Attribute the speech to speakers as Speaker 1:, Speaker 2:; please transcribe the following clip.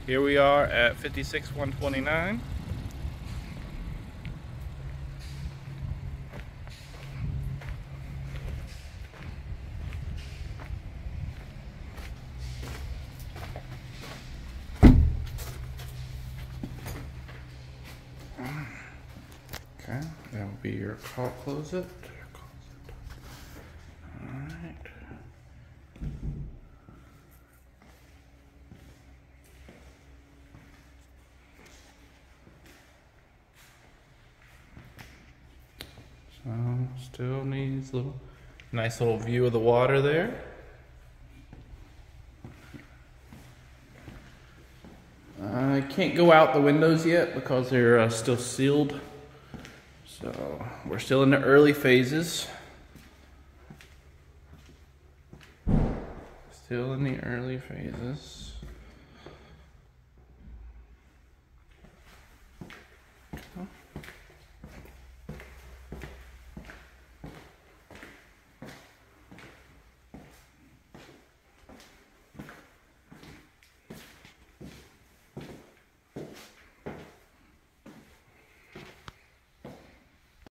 Speaker 1: Here we are at 56,129. Okay, that will be your closet. Alright. So, still needs a nice little view of the water there. I can't go out the windows yet because they're still sealed. So we're still in the early phases. Still in the early phases.